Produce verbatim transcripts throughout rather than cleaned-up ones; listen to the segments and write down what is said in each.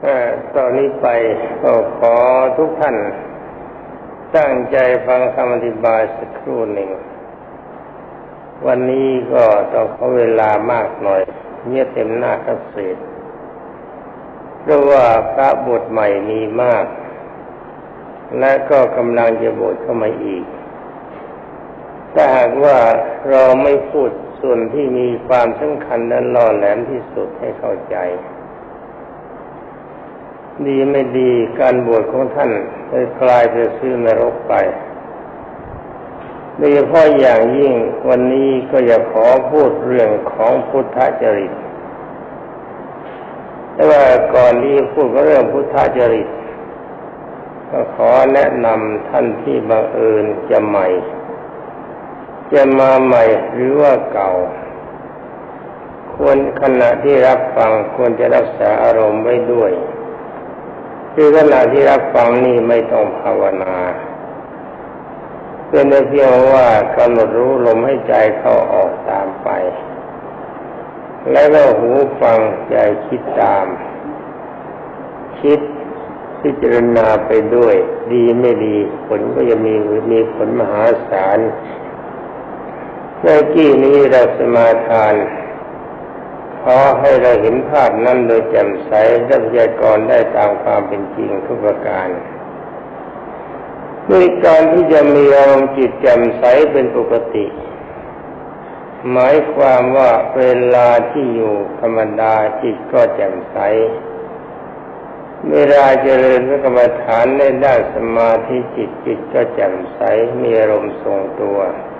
ตอนนี้ไปก็ขอทุกท่านตั้งใจฟังคำอธิบายสักครู่หนึ่งวันนี้ก็ต้องขอเวลามากหน่อยเนี่ยเต็มหน้าคับเศษเพราะว่าพระบทใหม่มีมากและก็กำลังจะบทเข้ามาอีกถ้าหากว่าเราไม่พูดส่วนที่มีความสำคัญและล่อแหลมที่สุดให้เข้าใจดีไม่ดีการบวชของท่านจะกลายเป็นซื่อนรกไปโดยเฉพาะอย่างยิ่งวันนี้ก็อยากขอพูดเรื่องของพุทธจริตแต่ว่าก่อนที่พูดเรื่องพุทธจริตก็ขอแนะนำท่านที่บังเอิญจะใหม่จะมาใหม่หรือว่าเก่าควรขณะที่รับฟังควรจะรักษาอารมณ์ไว้ด้วยคือขณะที่รับฟังนี่ไม่ต้องภาวนาเป็นเพียงว่ากำหนดรู้ลมให้ใจเข้าออกตามไปแล้วก็หูฟังใจคิดตามคิดพิจารณาไปด้วยดีไม่ดีผลก็จะมีมีผลมหาศาลเมื่อกี้นี้เราสมาทานขอให้เราเห็นภาพนั้นโดยแจ่มใสและพยากรณ์ได้ตามความเป็นจริงทุกประการด้วยการที่จะมีอารมณ์จิตแจ่มใสเป็นปกติหมายความว่าเวลาที่อยู่ธรรมดาจิตก็แจ่มใสเวลาเจริญพระกรรมฐานในด้านสมาธิจิตจิตก็แจ่มใสมีอารมณ์ทรงตัว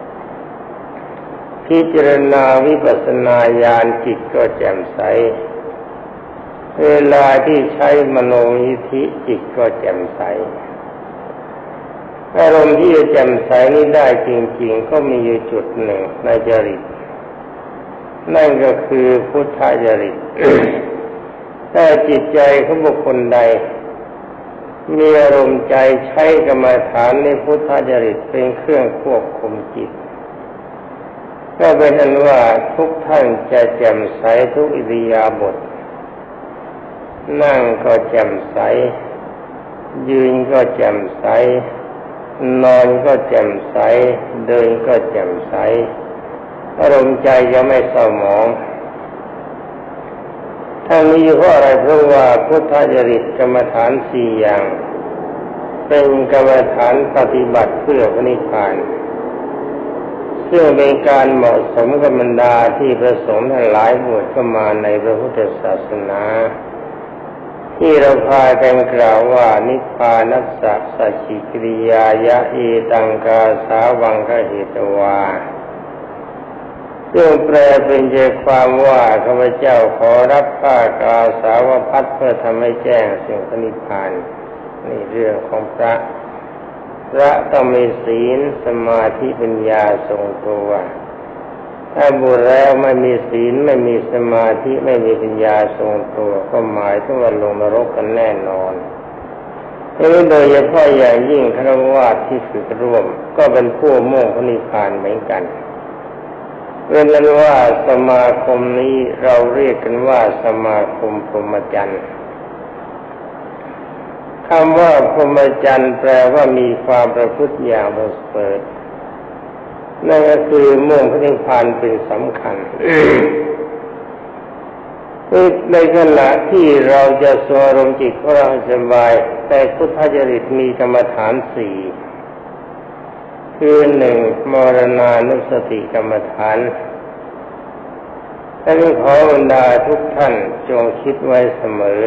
พิจารณาวิปัสสนาญาณจิตก็แจ่มใสเวลาที่ใช้มโนยิทธิจิตก็แจ่มใสอารมณ์ที่จะแจ่มใสนี้ได้จริงๆก็มีอยู่จุดหนึ่งในจริตนั่นก็คือพุทธจริต ถ้าจิตใจของบุคคลใดมีอารมณ์ใจใช้กรรมฐานในพุทธจริตเป็นเครื่องควบคุมจิตก็เป็นอันว่าทุกท่านจะแจ่มใสทุกอิริยาบถนั่งก็แจ่มใสยืนก็แจ่มใสนอนก็แจ่มใสเดินก็แจ่มใสอารมณ์ใจจะไม่เศร้าหมองทั้งนี้เพราะอะไรเพราะว่าพุทธจริตกรรมฐานสี่อย่างเป็นกรรมฐานปฏิบัติเพื่อพระนิพพานซึ่งเป็นการเหมาะสมกับบรรดาที่ประสงค์ทั้งหลายบวชเข้ามาในพระพุทธศาสนาที่เราพากันกล่าวว่านิพพานัสสะสัจฉิกิริยายะเอตังกาสาวังคเหตวาซึ่งแปลเป็นใจความว่าข้าพเจ้าขอรับผ้ากาสาวพัดเพื่อทำให้แจ้งสิ่งพระนิพพานนี่เรื่องของพระพระต้องมีศีลสมาธิปัญญาทรงตัวถ้าบวชแล้วไม่มีศีลไม่มีสมาธิไม่มีปัญญาทรงตัวก็หมายถึงว่าลงนรกกันแน่นอนโดยเฉพาะอย่างยิ่งฆราวาสที่ฝึกร่วมก็เป็นผู้มุ่งพระนิพพานเหมือนกันเป็นนั้นว่าสมาคมนี้เราเรียกกันว่าสมาคมพรหมจรรย์คำว่าพรหมจรรย์แปลว่ามีความประพฤติอย่างประเสริฐนั่นก็คือมุ่งพระนิพพานเป็นสำคัญ ในขณะที่เราจะสวรมจิตของเราสบายแต่พุทธจริตมีกรรมฐานสี่คือหนึ่งมรณานุสติกรรมฐานและขอบรรดาทุกท่านจงคิดไว้เสมอ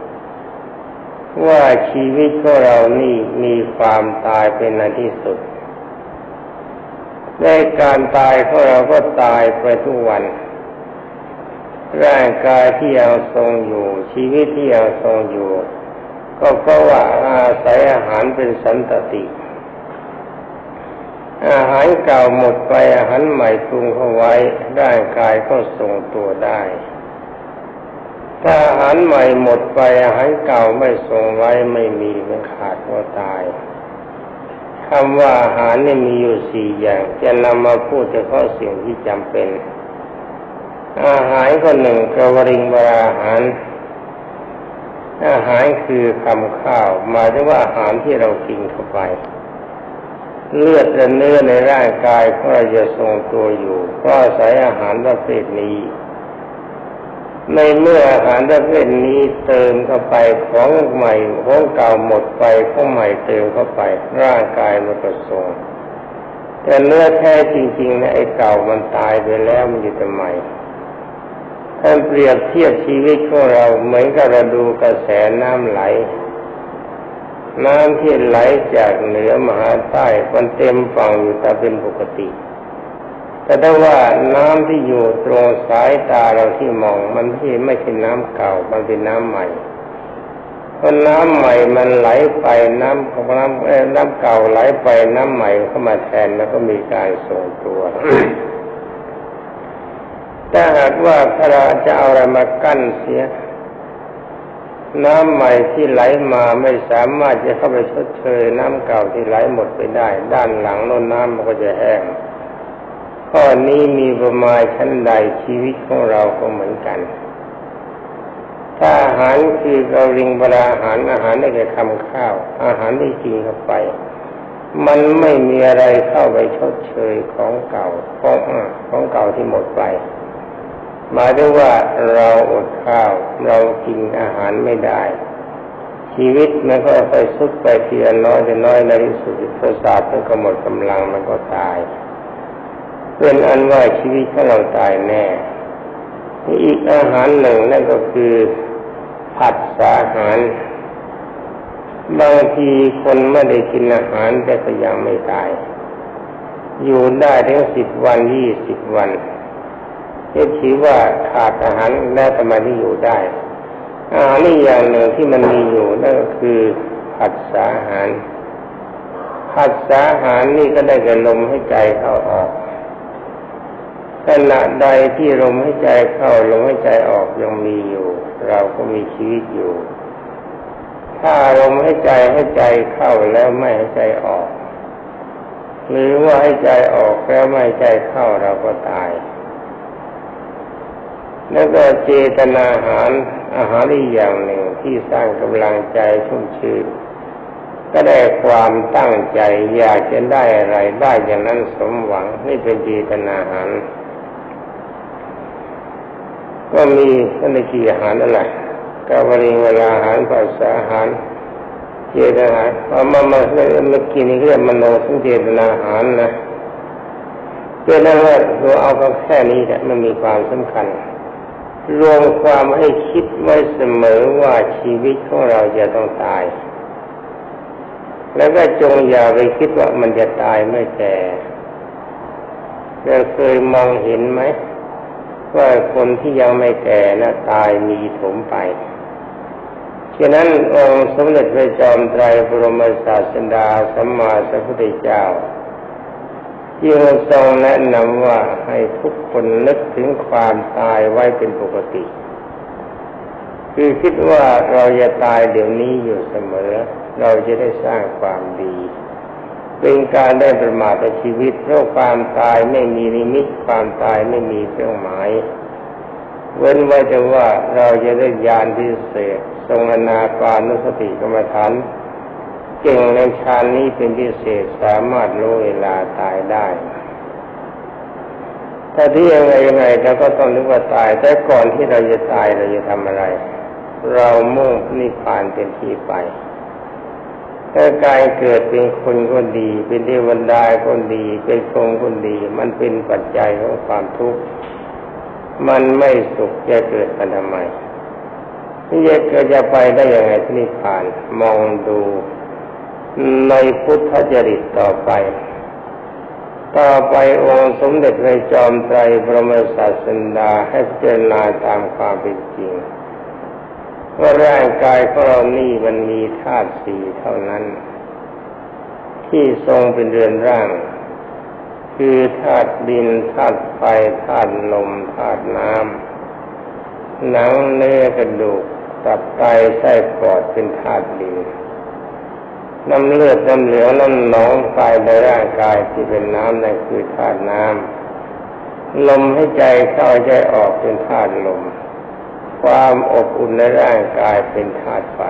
ว่าชีวิตของเรานี่มีความตายเป็นในที่สุดในการตายของเราก็ตายไปทุกวันร่างกายที่ยังทรงอยู่ชีวิตที่ยังทรงอยู่ก็เพราะว่าอาศัยอาหารเป็นสันตติอาหารเก่าหมดไปอาหารใหม่ปรุงเข้าไว้ร่างกายก็ทรงตัวได้ถ้าอาหารใหม่หมดไปอาหารเก่าไม่ทรงไว้ไม่มีมันขาดก็ตายคำว่าอาหารนี่มีอยู่สี่อย่างจะนำมาพูดเฉพาะสิ่งที่จำเป็นอาหารก็หนึ่งกวริงวราหารอาหารคือคำข้าวหมายถึงว่าอาหารที่เรากินเข้าไปเลือดและเนื้อในร่างกายของเราจะทรงตัวอยู่เพราะอาศัยอาหารประเภทนี้ในเมื่ออาหารประเภทนี้เติมเข้าไปของใหม่ของเก่าหมดไปของใหม่เติมเข้าไปร่างกายมันก็ทรงแต่เนื้อแท้จริงๆนะไอ้เก่ามันตายไปแล้วมันอยู่ทำไมท่านเปรียบเทียบชีวิตของเราเหมือนกับเราดูกระแสน้ำไหลน้ำที่ไหลจากเหนือมาหาใต้มันเต็มฝั่งอยู่ตามเป็นปกติแต่ถ้าว่าน้ำที่อยู่ตรงสายตาเราที่มองมันที่ไม่ใช่น้ำเก่ามันเป็นน้ำใหม่เพราะน้ำใหม่มันไหลไปน้ำของน้ำเอ่อน้ำเก่าไหลไปน้ำใหม่เข้ามาแทนแล้วก็มีการทรงตัว ถ้าหากว่าถ้าเราจะเอาอะไรมากั้นเสียน้ำใหม่ที่ไหลมาไม่สามารถจะเข้าไปชดเชยน้ำเก่าที่ไหลหมดไปได้ด้านหลังโน้นน้ำมันก็จะแห้งข้อนี้มีประมาณชั้นใดชีวิตของเราก็เหมือนกันถ้าอาหารคือกะลิงปลาอาหารอาหารได้แก่คำข้าวอาหารที่กินเข้าไปมันไม่มีอะไรเข้าไปชดเชยของเก่าของของเก่าที่หมดไปหมายถึงว่าเราอดข้าวเรากินอาหารไม่ได้ชีวิตมันก็ค่อยสุดไปทีละน้อยแต่น้อยในที่สุดประสาทมันก็หมดกำลังมันก็ตายเป็นอันว่าชีวิตของเราตายแน่อีกอาหารหนึ่งนั่นก็คือผัสสะอาหารบางทีคนไม่ได้กินอาหารแต่ก็ยังไม่ตายอยู่ได้ถึงสิบวันยี่สิบวันจะถือว่าขาดอาหารแล้วทำไมที่อยู่ได้อาหารนี่อย่างหนึ่งที่มันมีอยู่นั่นก็คือผัสสะอาหารผัสสะอาหารนี่ก็ได้แก่ลมหายใจเข้าออกขณะใดที่ลมหายใจเข้าลมหายใจออกยังมีอยู่เราก็มีชีวิตอยู่ถ้าลมหายใจให้ใจเข้าแล้วไม่ให้ใจออกหรือว่าให้ใจออกแล้วไม่ให้ใจเข้าเราก็ตายแล้วก็เจตนาอาหารอาหารอีกอย่างหนึ่งที่สร้างกำลังใจชุ่มชื่นก็ได้ความตั้งใจอยากจะได้อะไรได้อย่างนั้นสมหวังนี่เป็นเจตนาอาหารก็มีก็ในกี่อาหารนั่นแหละกาวริงเวลาอาหารภาษาอาหารเจตนาอาหารเอามามาเมื่อกี้นี้เรียกมโนสังเจตนาอาหารนะเจตนาว่าเราเอาแค่นี้แหละมันมีความสำคัญรวมความให้คิดไว้เสมอว่าชีวิตของเราจะต้องตายแล้วก็จงอย่าไปคิดว่ามันจะตายเมื่อแก่เราเคยมองเห็นไหมว่าคนที่ยังไม่แก่นะตายมีถมไปฉะนั้นองค์สมเด็จพระจอมไตรบรมศาสดาสัมมาสัมพุทธเจ้าจึงทรงแนะนำว่าให้ทุกคนนึกถึงความตายไว้เป็นปกติคือคิดว่าเราจะตายเดี๋ยวนี้อยู่เสมอเราจะได้สร้างความดีเป็นการได้ประมาทในชีวิตเพราะความตายไม่มีนิมิตความตายไม่มีเครื่องหมายเว้นไว้แต่ว่าเราจะได้ญาณพิเศษทรงอนาปานุสติกรรมฐานเก่งในฌานนี้เป็นพิเศษสามารถรู้เวลาตายได้ถ้าที่ยังไงยังไงเราก็ต้องนึกว่าตายแต่ก่อนที่เราจะตายเราจะทำอะไรเรามุ่งนิพพานเป็นที่ไปถ้ากายเกิดเป็นคนก็ดีเป็นเทวดาก็ดีเป็นพรหมก็ดีมันเป็นปัจจัยของความทุกข์มันไม่สุขจะเกิดมาทำไมนี่จะเกิดจะไปได้ยังไงที่นิพพานมองดูในพุทธจริตต่อไปต่อไปองค์สมเด็จพระจอมไตรบรมศาสดาให้พิจารณาตามความเป็นจริงว่าร่างกายของเรานี่มันมีธาตุสี่เท่านั้นที่ทรงเป็นเรือนร่างคือธาตุดินธาตุไฟธาตุลมธาตุน้ำหนังเนื้อกระดูกตับไตไส้ปอดเป็นธาตุดินน้ำเลือดน้ำเหลวน้ำหนองภายในร่างกายที่เป็นน้ำนั่นคือธาตุน้ำลมให้ใจเข้าใจออกเป็นธาตุลมความอบอุ่นในร่างกายเป็นธาตุไฟ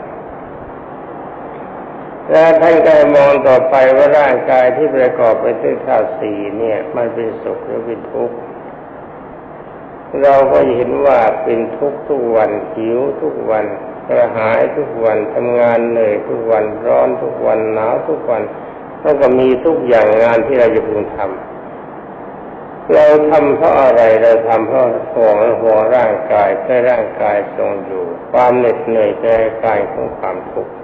แล้วท่านก็มองต่อไปว่าร่างกายที่ประกอบไปด้วยธาตุสี่เนี่ยมันเป็นสุขหรือเป็นทุกข์เราก็เห็นว่าเป็นทุกข์ทุกวันหิวทุกวันกระหายทุกวันทำงานเหนื่อยทุกวันร้อนทุกวันหนาวทุกวันแล้วก็มีทุกอย่างงานที่เราจะพึงทำเราทำเพราะอะไรเราทำเพราะห่วงห่วงร่างกายให้ร่างกายทรงอยู่ความเหน็ดเหนื่อยใจกายของความทุกข์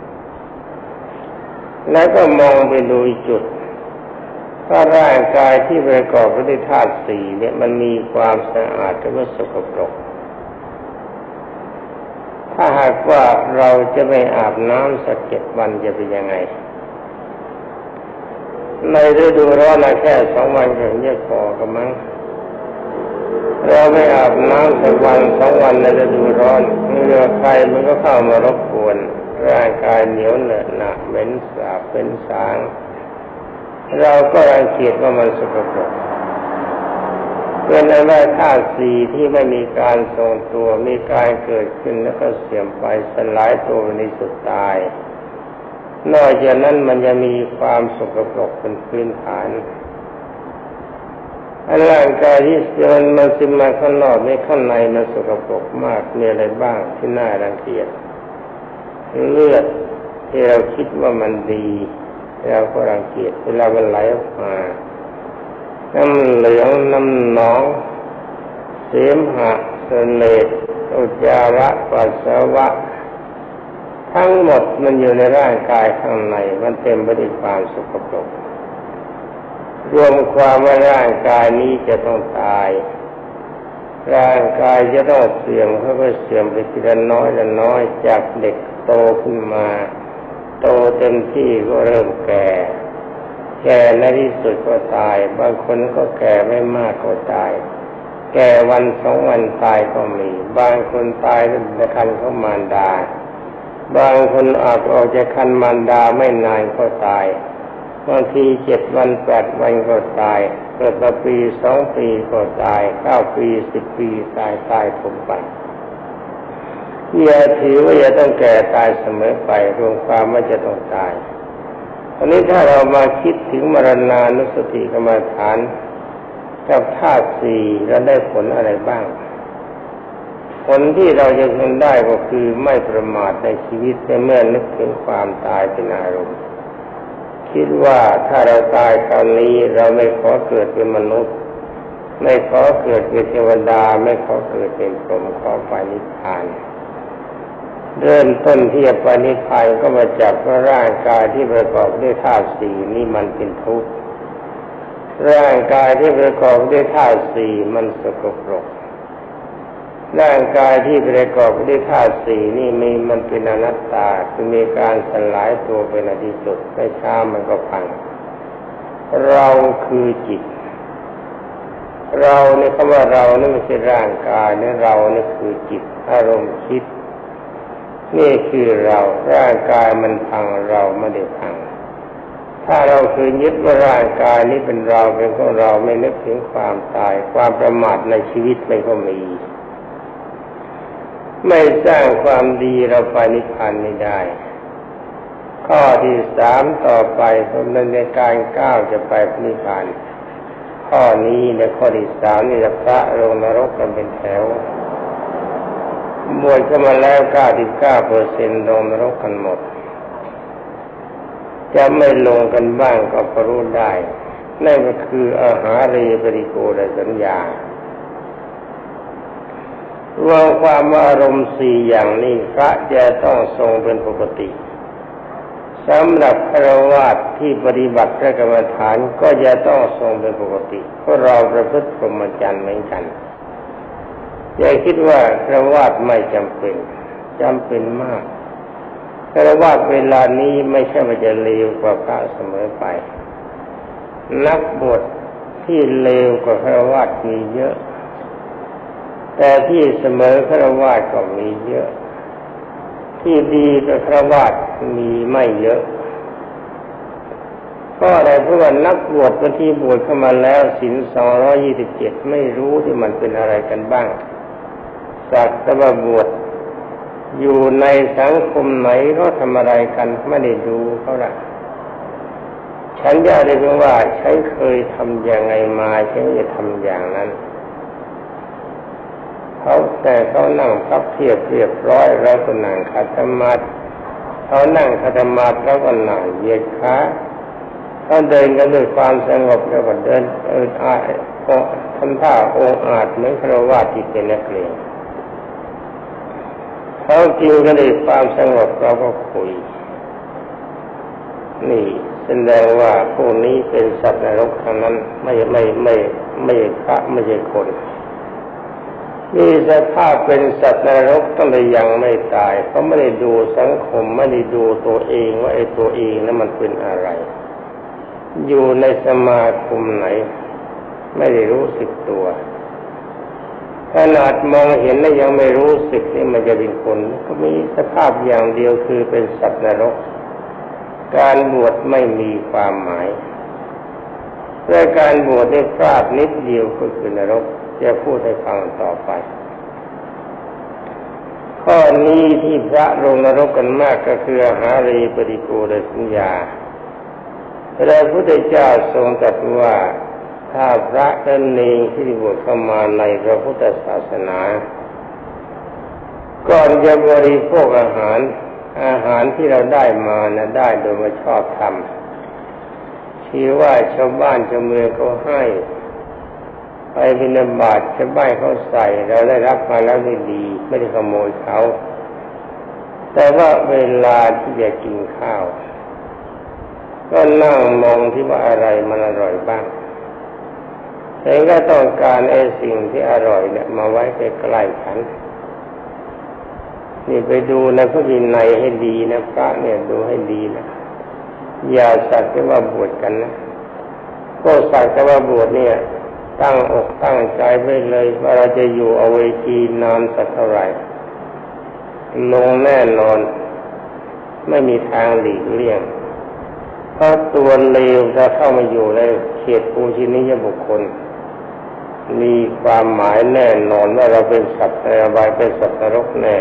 แล้วก็มองไปดูจุดถ้าร่างกายที่ประกอบไปด้วยธาตุสี่เนี่ยมันมีความสะอาดหรือว่าสกปรกถ้าหากว่าเราจะไม่อาบน้ำสักเจ็ดวันจะเป็นยังไงในฤดูร้อนแค่สองวันก็ยังพอกันมั้งเราไม่อาบน้ำสักวันสองวันในฤดูร้อนเหงื่อใครมันก็เข้ามารบกวนร่างกายเหนียวเหนอะหนะเหม็นสาบเป็นสางเราก็รังเกียจว่ามันสกปรกเป็นอะไรธาตุสี่ที่ไม่มีการทรงตัวมีการเกิดขึ้นแล้วก็เสื่อมไปสลายตัวในสุดตายนอกจากนั้นมันจะมีความสกปรกเป็นพื้นฐานร่างกายที่เสื่อมมันซึมมาข้างนอกในข้างในมันสกปรกมากมีอะไรบ้างที่น่ารังเกียจเลือดที่เราคิดว่ามันดีเราก็รังเกียจเวลามันไหลออกมาน้ำเหลืองน้ำหนองเสมหะเสลดอุจจาระปัสสาวะทั้งหมดมันอยู่ในร่างกายข้างในมันเต็มไปด้วยความสกปรกรวมความว่าร่างกายนี้จะต้องตายร่างกายจะต้องเสื่อมค่อยๆเสื่อมไปทีละน้อยละน้อยจากเด็กโตขึ้นมาโตเต็มที่ก็เริ่มแก่แก่ในที่สุดก็ตายบางคนก็แก่ไม่มากก็ตายแก่วันสองวันตายก็มีบางคนตายในครรภ์ของมารดาบางคนอาจออกจากครรภ์มารดาไม่นานก็ตายบางทีเจ็ดวันแปดวันก็ตายเกิดมาปีสองปีก็ตายเก้าปีสิบปีตายตายผมไปอย่าถือว่าจะต้องแก่ตายเสมอไปรวมความว่าจะต้องตายอันนี้ถ้าเรามาคิดถึงมรณานุสติกรรมฐานกับธาตุสี่เราได้ผลอะไรบ้างผลที่เราจะพึงได้ก็คือไม่ประมาทในชีวิตเมื่อนึกถึงความตายเป็นอารมณ์คิดว่าถ้าเราตายคราวนี้เราไม่ขอเกิดเป็นมนุษย์ไม่ขอเกิดเป็นเทวดาไม่ขอเกิดเป็นพรหมขอไปนิพพานเริ่มต้นที่จะไปนิพพานก็มาจับว่าร่างกายที่ประกอบด้วยธาตุสี่นี่มันเป็นทุกข์ร่างกายที่ประกอบด้วยธาตุสี่มันสกปรกร่างกายที่ประกอบด้วยธาตุสี่นี่มีมันเป็นอนัตตาคือมีการสลายตัวเป็นอดีตสุดไม่ช้ามันก็พังเราคือจิตเราเนี่ยคำว่าเรานี่ไม่ใช่ร่างกายเนี่ยเรานี่คือจิตอารมณ์คิดนี่คือเราร่างกายมันพังเราไม่ได้พังถ้าเราคือยึดว่าร่างกายนี้เป็นเราเป็นของเราไม่นึกถึงความตายความประมาทในชีวิตไม่ก็มีไม่สร้างความดีเราไปนิพพานไม่ได้ข้อที่สามต่อไปผมในการก้าวจะไปนิพพานข้อนี้ในข้อที่สามนี่พระลงนรกกันเป็นแถวบวชเข้ามาแล้ว เก้าสิบเก้าเปอร์เซ็นต์ ลงนรกกันหมดจะไม่ลงกันบ้างก็พอรู้ได้นั่นก็คืออาหารีปริโกณสัญญารวมความว่าอารมณ์สี่อย่างนี้พระจะต้องทรงเป็นปกติสำหรับฆราวาสที่ปฏิบัติพระกรรมฐานก็จะต้องทรงเป็นปกติเพราะเราประพฤติพรหมจรรย์เหมือนกันอย่าคิดว่าฆราวาสไม่จำเป็นจำเป็นมากฆราวาสเวลานี้ไม่ใช่ว่าจะเลวกว่าพระเสมอไปนักบวชที่เลวกว่าฆราวาสมีเยอะแต่ที่เสมอฆราวาสก็มีเยอะที่ดีกับฆราวาสมีไม่เยอะเพราะอะไรเพราะว่านักบวชบางทีบวชเข้ามาแล้วศีลสองร้อยยี่สิบเจ็ดไม่รู้ที่มันเป็นอะไรกันบ้างสักแต่ว่าบวชอยู่ในสังคมไหนเขาทำอะไรกันไม่ได้ดูเขาละฉันจะได้รู้ว่าฉันเคยทำอย่างไงมาฉันจะทำอย่างนั้นเขาแต่เขานั่งพับเพียบเรียบร้อยแล้วก็นั่งขัดสมาธิเขานั่งขัดสมาธิแล้วก็นั่งเหยียดขาเขาเดินกันด้วยความสงบแล้วก็เดินเอออาทำท่าองอาจเหมือนฆราวาสที่เป็นนักเลงเขากินกันด้วยความสงบเราก็คุยนี่แสดงว่าพวกนี้เป็นสัตว์นรกทั้งนั้นไม่ไม่ไม่ไม่ใช่พระไม่ใช่คนมีสภาพเป็นสัตว์นรกตั้งแต่ยังไม่ตายเขาไม่ได้ดูสังคมไม่ได้ดูตัวเองว่าไอ้ตัวเองนั้นมันเป็นอะไรอยู่ในสมาคมไหนไม่ได้รู้สึกตัวขนาดมองเห็นแล้วยังไม่รู้สึกนี่มันจะเป็นคนก็มีสภาพอย่างเดียวคือเป็นสัตว์นรกการบวชไม่มีความหมายแต่การบวชได้พลาดนิดเดียวก็คือนรกจะพูดให้ฟังต่อไปข้อนี้ที่พระลงนรกกันมากก็คือหารีปฏิกูลสัญญาพระพุทธเจ้าทรงตรัสว่าถ้าพระและเณรที่บวชเข้ามาในพระพุทธศาสนาก่อนจะบริโภคอาหารอาหารที่เราได้มานะได้โดยไม่ชอบธรรมที่ว่าชาวบ้านชาวเมืองเขาให้ไปบิณฑบาตชาวบ้านเขาใส่เราได้รับมาแล้วได้ดีไม่ได้ขโมยเขาแต่ว่าเวลาที่จะกินข้าวก็นั่งมองที่ว่าอะไรมันอร่อยบ้างแต่ก็ต้องการไอ้สิ่งที่อร่อยเนี่ยมาไว้ใกล้ๆฉันนี่ไปดูในพระวินัยให้ดีนะพระเนี่ยดูให้ดีนะอย่าสักแต่ว่าบวชกันนะก็สักแต่ว่าบวชเนี่ยตั้งอกตั้งใจไว้เลยว่าเราจะอยู่เอาไว้กีนานสักเท่าไหร่ลงแน่นอนไม่มีทางหลีกเลี่ยงเพราะตัวเลวจะเข้ามาอยู่ในเขตปูชนียบุคคลมีความหมายแน่นอนว่าเราเป็นสัตว์ในอบายเป็นสัตว์นรกแน่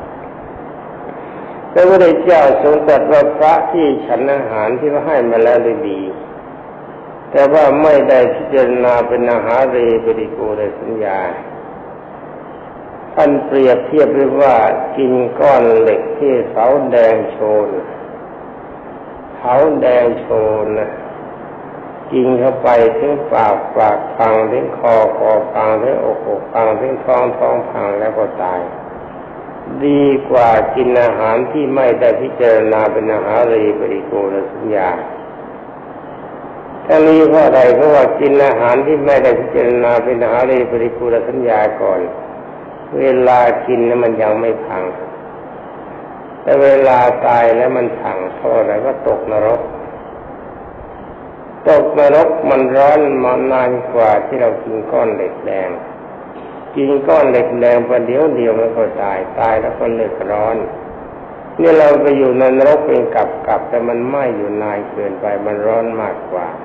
พระพุทธเจ้าทรงตรัสว่าพระที่ฉันอาหารที่เขาให้มาแล้วได้ดีแต่ว่าไม่ได้พิจารณาเป็นอาหารเรปฏิกูลสัญญาท่านเปรียบเทียบไว้ว่ากินก้อนเหล็กที่เสาแดงโชนเสาแดงโชนนะกินเข้าไปถึงปากปากพังถึงคอคอพังถึงอกอกพังถึงท้องท้องพังแล้วก็ตายดีกว่ากินอาหารที่ไม่ได้พิจารณาเป็นอาหารเรปฏิกูลสัญญาทั้งนี้เพราะอะไรเพราะว่ากินอาหารที่ไม่ได้พิจารณาเป็นอาหารเรปฏิกูลสัญญาก่อนเวลากินนั้นมันยังไม่พังแต่เวลาตายแล้วมันพังเพราะอะไรก็ตกนรกตกนรกมันร้อนมานานกว่าที่เรากินก้อนเหล็กแดงกินก้อนเหล็กแดงประเดี๋ยวเดียวมันก็ตายตายแล้วก็เลิกร้อนนี่เราไปอยู่ในนรกเป็นกับกับแต่มันไหม้อยู่นานเกินไปมันร้อนมากกว่า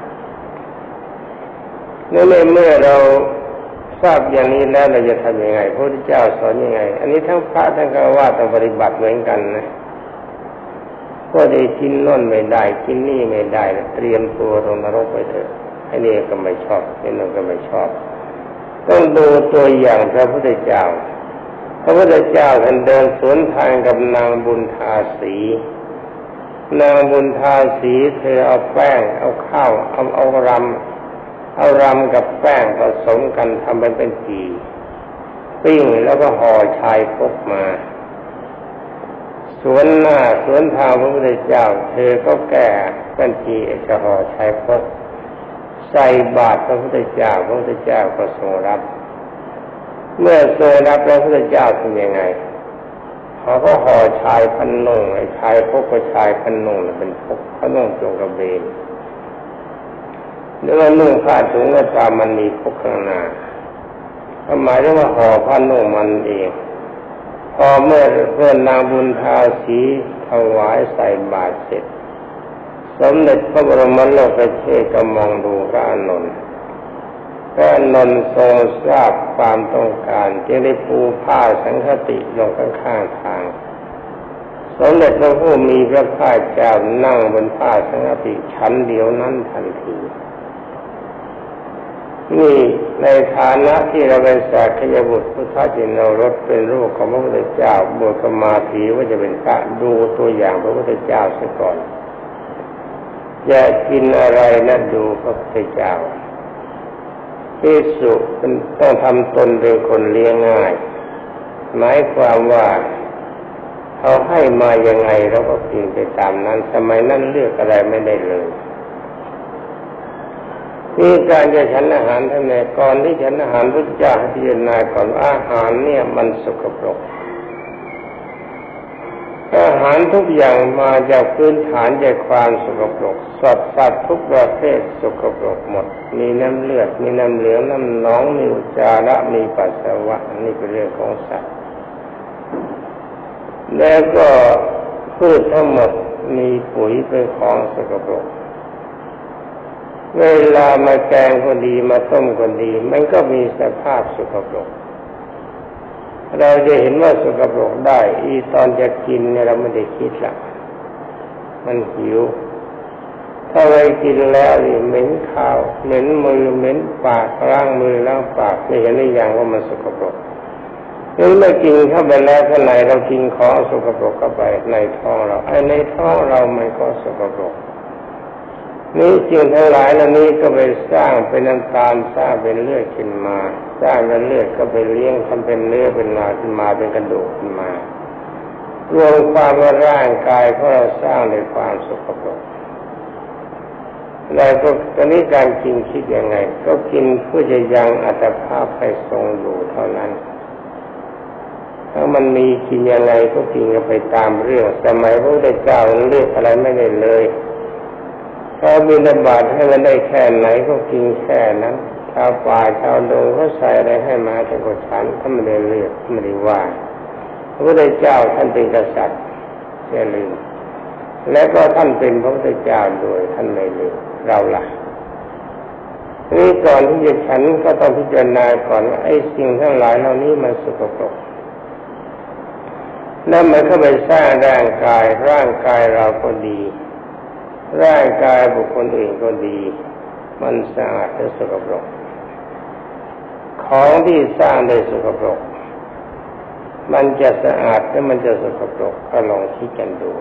นี่เมื่อเราทราบอย่างนี้แล้วเราจะทำยังไงพระพุทธเจ้าสอนยังไงอันนี้ทั้งพระทั้งฆราวาสต้องปฏิบัติเหมือนกันนะก็ได้กินโน่นไม่ได้กินนี่ไม่ได้เตรียมตัวลงนรกไปเถอะไอ้นี่ก็ไม่ชอบไอ้นั่นก็ไม่ชอบต้องดูตัวอย่างพระพุทธเจ้าพระพุทธเจ้าท่านเดินสวนทางกับนางบุญทาสีนางบุญทาสีเธอเอาแป้งเอาข้าวเอาเอารำเอารำกับแป้งผสมกันทำเป็นเป็นจีปิ้งแล้วก็ห่อชายพกมาสวนหน้าสวนทางพระพุทธเจ้าเธอก็แก่เป็นจีจะห่อชายพกใส่บาตรพระพุทธเจ้าพระพุทธเจ้าก็ทรงรับเมื่อทรงรับแล้วพระพุทธเจ้าทำยังไงเขาก็ห่อชายพันนุ่งไอ้ชายพกก็ชายพันนุ่งเป็นพกเขานุ่งจงกระเบนแล้วก็นุ่งผ้าถุงก็ตามมันมีพกข้างหน้าหมายถึงว่าห่อผ้านุ่งมันเองพอเมื่อเพื่อนนางบุญทาสีถวายใส่บาตรเสร็จสมเด็จพระบรมโลกเชษก็มองดูพระอานนท์พระอานนท์ทรงทราบความต้องการจึงได้ปูผ้าสังฆติลงข้างๆทางสมเด็จพระผู้มีพระภาคเจ้านั่งบนผ้าสังฆติชั้นเดียวนั้นทันทีนี่ในฐานะที่เราเป็นสักยบุตรพุทธจินรสเป็นลูกของพระพุทธเจ้าบวชก็มาถือว่าจะเป็นพระดูตัวอย่างพระพุทธเจ้าซะก่อนจะกินอะไรนะดูพระพุทธเจ้าภิกษุเป็นต้องทำตนเป็นคนเลี้ยงง่ายหมายความว่าเขาให้มายังไงเราก็กินไปตามนั้นสมัยนั้นเลือกอะไรไม่ได้เลยนี่การจะฉันอาหารท่านไหนก่อนที่ฉันอาหารพุทธเจ้าพิจารณาก่อนว่าอาหารเนี่ยมันสกปรกอาหารทุกอย่างมาจากพื้นฐานจากความสกปรกสัตว์สัตว์ทุกประเภทสกปรกหมดมีน้ำเลือดมีน้ำเหลืองน้ำหนองมีอุจจาระมีปัสสาวะนี่เป็นเรื่องของสัตว์แล้วก็พืชทั้งหมดมีปุ๋ยเป็นของสกปรกเวลามาแกงก็ดีมาต้มก็ดีมันก็มีสภาพสกปรกเราจะเห็นว่าสกปรกได้อีตอนจะกินเนี่ยเราไม่ได้คิดละมันหิวถ้าไปกินแล้วนี่เหม็นข้าวเหม็นมือเหม็นปากล้างมือล้างปากไม่เห็นได้อย่างว่ามันสกปรกนี่เมื่อกินเข้าไปแล้วข้างในเรากินของสกปรกเข้าไปในท้องเราไอ้ในท้องเรามันก็สกปรกนี่จึงทั้งหลายเหล่านี้ก็ไปสร้างเป็นน้ำตาลสร้างเป็นเลือดขึ้นมาสร้างเป็นเลือดก็ไปเลี้ยงทำเป็นเนื้อเป็นหนาขึ้นมาเป็นกระดูกขึ้นมารวมความว่าร่างกายของเราสร้างในความสกปรกแล้วก็ตอนนี้การกินคิดยังไงก็กินเพื่อจะยังอัตภาพให้ทรงอยู่เท่านั้นถ้ามันมีกินยังไงก็กินกันไปตามเรื่องสมัยพระพุทธเจ้าเลือกอะไรไม่ได้เลยเขาบิณฑบาตให้มันได้แค่ไหนก็กินแค่นั้นชาวป่าชาวดงเขาใส่อะไรให้มาแต่ก็ฉันถ้าไม่ได้เลือกไม่ได้ว่าพระพุทธเจ้าท่านเป็นกษัตริย์อย่าลืมและก็ท่านเป็นพระพุทธเจ้าโดยท่านไม่ลืมเราล่ะนี่ก่อนที่จะฉันก็ต้องพิจารณาก่อนว่าไอ้สิ่งทั้งหลายเหล่านี้มันสกปรกแล้วมันก็ไปสร้างร่างกายร่างกายเราก็ดีร่างกายบุคคลอื่นก็ดีมันสะอาดหรือสกปรกของที่สร้างโดยสกปรกมันจะสะอาดหรือมันจะสกปรกก็ลองคิดกันดู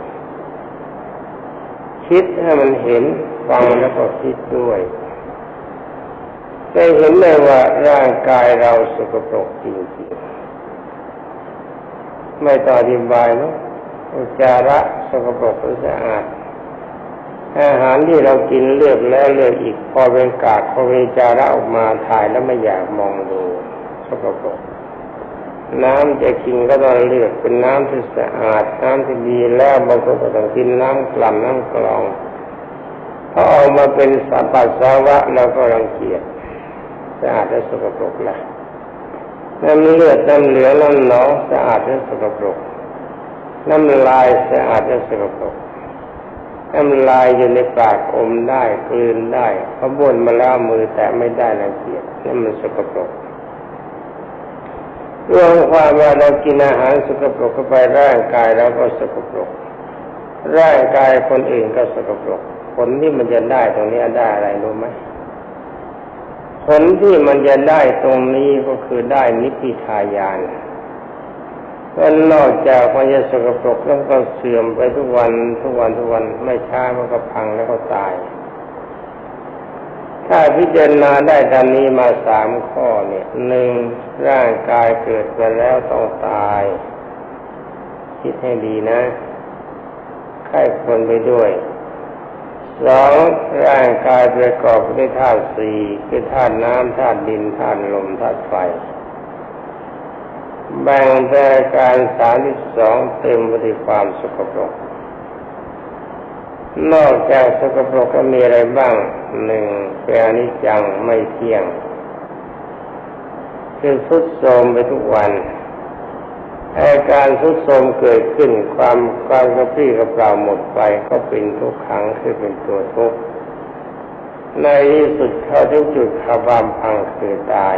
คิดให้มันเห็นฟังแล้วก็คิดด้วยได้เห็นเลยว่าร่างกายเราสกปรกจริงๆไม่ต้องอธิบายนะอุจจาระสกปรกหรือสะอาดอาหารที่เรากินเลือกแล้วเลือกอีกพอเป็นกากพอเป็นจาระออกมาถ่ายแล้วไม่อยากมองดูสกปรกน้ำจะกินก็ต้องเลือกเป็นน้ำที่สะอาดน้ำที่ดีแล้วบางคนก็ต้องกินน้ำกลั่นน้ำกรองพอออกมาเป็นสัพพะสาวะเราก็รังเกียจสะอาดและสกปรกละน้ำเลือดน้ำเหลืองน้ำหนองสะอาดและสกปรกน้ำลายสะอาดและสกปรกน้ำลายอยู่ในปากอมได้กลืนได้พอบ้วนมาแล้วมือแตะไม่ได้รังเกียจนั่นมันสกปรกรวมความว่าเรากินอาหารสกปรกเข้าไปร่างกายเราก็สกปรกร่างกายคนอื่นก็สกปรกผลที่มันจะได้ตรงนี้ได้อะไรรู้ไหมผลที่มันจะได้ตรงนี้ก็คือได้นิพพิทายานก็นอกจากมันจะสกปรกแล้วก็เสื่อมไปทุกวันทุกวันทุกวันไม่ช้ามันก็พังแล้วก็ตายถ้าพิจารณาได้ตามนี้มาสามข้อเนี่ยหนึ่งร่างกายเกิดมาแล้วต้องตายคิดให้ดีนะใคร่ควรไปด้วยสองร่างกายประกอบด้วยธาตุสี่คือธาตุน้ำธาตุดินธาตุลมธาตุไฟแบ่งแต่การสามสิบสองเต็มไปด้วยความสกปรกนอกจากสกปรกก็มีอะไรบ้างหนึ่งเป็นอนิจจังไม่เที่ยงคือทรุดโทรมไปทุกวันอาการทรุดโทรมเกิดขึ้นความความกระปรี้กระเปร่าหมดไปก็เป็นทุกขังคือเป็นตัวทุกข์ในที่สุดเข้าถึงจุดความพังคือตาย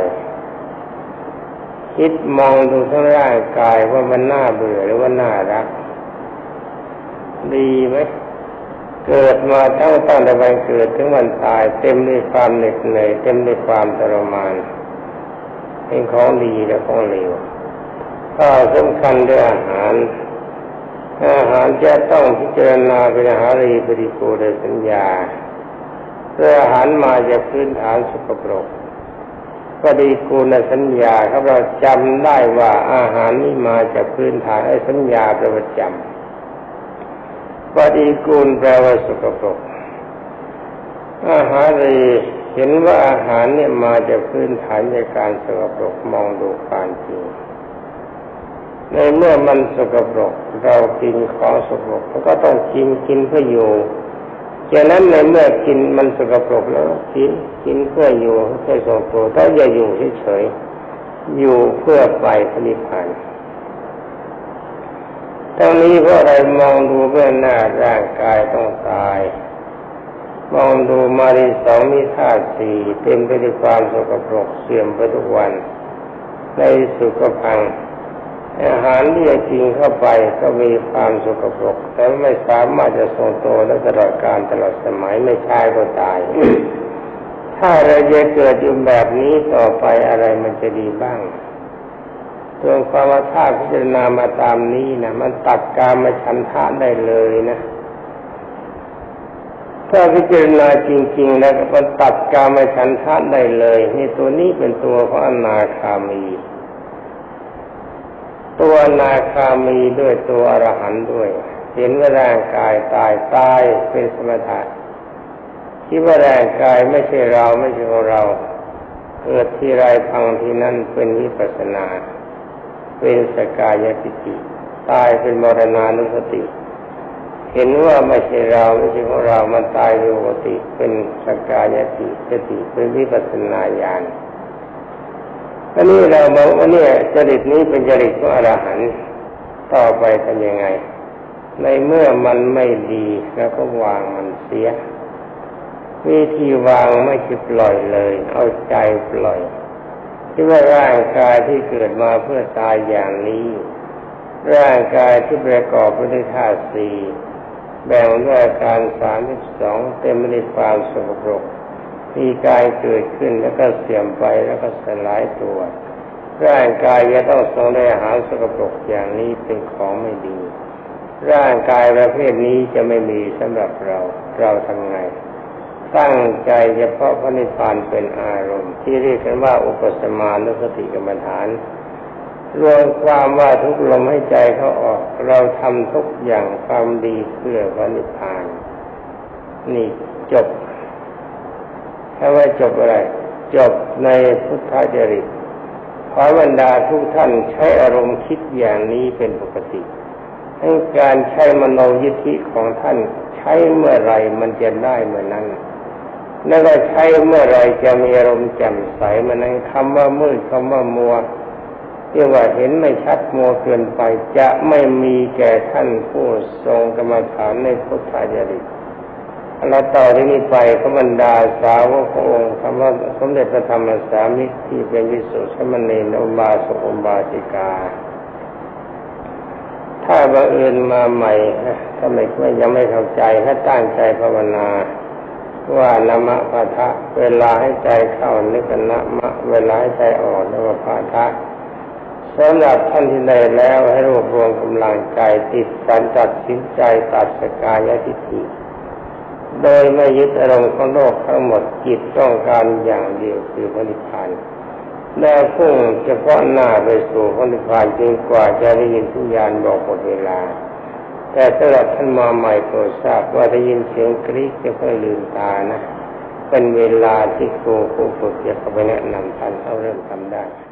คิดมองดูทั้งร่างกายว่ามันน่าเบื่อหรือว่าน่ารักดีไหมเกิดมาทั้งตั้งแต่วันเกิดถึงวันตายเต็มด้วยความเหน็ดเหนื่อยเต็มด้วยความทรมานเป็นของดีและของเลวข้อสำคัญด้วยอาหารอาหารจะต้องพิจารณาเป็นอาหารรีปฏิกูลสัญญาเพื่ออาหารมาจากพื้นฐานสกปรกปฏิกูลสัญญาครับเราจำได้ว่าอาหารนี้มาจากพื้นฐานไอ้สัญญาประจำปฏิกูลแปลว่าสกปรกอาหารรีเห็นว่าอาหารเนี่ยมาจากพื้นฐานจากการสกปรกมองดูความจริงในเมื่อมันสกปรกเรากินของสกปรกก็ต้องกินกินเพื่ออยู่ฉะนั้นในเมื่อกินมันสกปรกแล้วกินกินเพื่ออยู่เพื่อทรงตัวถ้าอย่าอยู่เฉยๆอยู่เพื่อไปพระนิพพานทั้งนี้เพราะอะไรมองดูเบื้องหน้าร่างกายต้องตายมองดูมาริสองมีธาตุสี่เต็มไปด้วยความสกปรกเสื่อมไปทุกวันในสุขพังอาหารที่จะกินเข้าไปก็มีความสกปรกแต่ไม่สามารถจะทรงตัวและตลอดกาลตลอดสมัยไม่ใช่ก็ตาย ถ้าเราจะเกิดอยู่แบบนี้ต่อไปอะไรมันจะดีบ้างตัวความว่าถ้าพิจารณามาตามนี้นะมันตัดกามฉันทะได้เลยนะถ้าพิจารณาจริงๆแล้วมันตัดกามฉันทะได้เลยนี่ตัวนี้เป็นตัวของอนาคามีตัวอนาคามีด้วยตัวอรหันต์ด้วยเห็นว่าร่างกายตายตายเป็นสมถะคิดว่าร่างกายไม่ใช่เราไม่ใช่ของเราเกิดที่ไรพังที่นั่นเป็นวิปัสสนาเป็นสกายทิฏฐิตายเป็นมรณานุสติเห็นว่าไม่ใช่เราไม่ใช่ของเรามันตายเป็นปกติเป็นสกายทิฏฐิเป็นวิปัสสนาญาณอันนี้เราบอกว่าเนี่ยจริตนี้เป็นจริตของอรหันต์ต่อไปทำยังไงในเมื่อมันไม่ดีแล้วก็วางมันเสียวิธีวางไม่ใช่ปล่อยเลยเอาใจปล่อยที่ว่าร่างกายที่เกิดมาเพื่อตายอย่างนี้ร่างกายที่ประกอบไปด้วยธาตุสี่แบ่งด้วยอาการสามสิบสองเต็มไปด้วยความสกปรกมีกายเกิดขึ้นแล้วก็เสื่อมไปแล้วก็สลายตัวร่างกายจะต้องทรงได้อาหารสกปรกอย่างนี้เป็นของไม่ดีร่างกายประเภทนี้จะไม่มีสำหรับเราเราทำไงตั้งใจเฉพาะพระนิพพานเป็นอารมณ์ที่เรียกกันว่าอุปสมานุสติกรรมฐานรวมความว่าทุกลมให้ใจเขาออกเราทำทุกอย่างความดีเพื่อพระนิพพานนี่จบถ้าว่าจบอะไรจบในพุทธจริตขอบรรดาทุกท่านใช้อารมณ์คิดอย่างนี้เป็นปกติให้การใช้มโนยิทธิของท่านใช้เมื่อไรมันจะได้เมื่อนั้นแล้วก็ใช้เมื่อไรจะมีอารมณ์แจ่มใสเมื่อนั้นคำว่ามืดคำว่ามัวที่ว่าเห็นไม่ชัดมัวเกินไปจะไม่มีแก่ท่านผู้ทรงกรรมฐานในพุทธจริตแล้วต่อที่นี้ไปขบรรดาสาวกขององค์คำว่าสมเด็จพระธรรมสามิตรที่เป็นวิสุทธิมณีอุบาสกอุบาสิกาถ้าบังเอิญมาใหม่ถ้าไม่ไม่ยังไม่เข้าใจให้ตั้งใจภาวนาว่านะมะพะทะเวลาให้ใจเข้านึกนะมะเวลาให้ใจออกนึกว่าพะทะสำหรับท่านที่ได้แล้วให้รวบรวมกำลังใจติดการตัดสินใจตัดสกายทิฏฐิโดยไม่ยึดอารมณ์ของโลกทั้งหมดจิตต้องการอย่างเดียวคือพระนิพพานแน่พุ่งเฉพาะหน้าไปสู่พระนิพพานจนกว่าจะได้ยินทุกยานบอกหมดเวลาแต่สำหรับท่านมาใหม่โปรดทราบว่าได้ยินเสียงกรี๊ดจะค่อยลืมตานะเป็นเวลาที่ครูผู้ฝึกจะเข้าไปแนะนำท่านเขาเริ่มทำได้